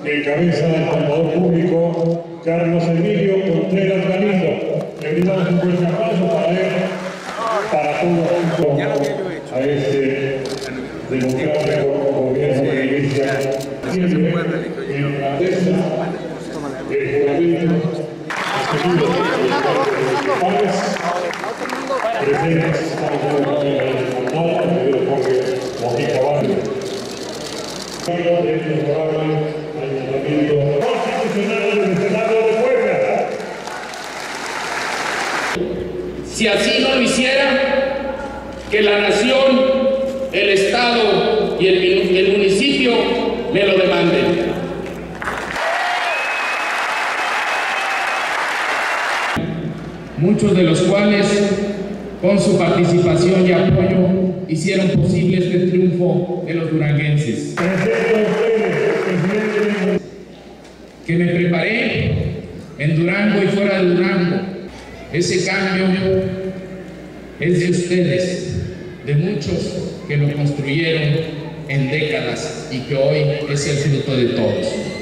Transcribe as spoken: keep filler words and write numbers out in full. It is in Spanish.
que encabeza el contador público Carlos Emilio Contreras Galindo. Le brindamos un fuerte aplauso para él, para todos juntos a este democrático gobierno de la Iglesia. Siempre en grandeza el juramento extendido de padres presentes. Estamos en el Jorge Mojica Barrio. Carlos de este honorable ayuntamiento constitucional del Senado de Puebla. Si así no lo hiciera, que la nación, el Estado y el, el municipio me lo demanden. Muchos de los cuales, con su participación y apoyo, hicieron posible este triunfo de los duranguenses. Que me preparé en Durango y fuera de Durango. Ese cambio es de ustedes, de muchos que lo construyeron en décadas y que hoy es el fruto de todos.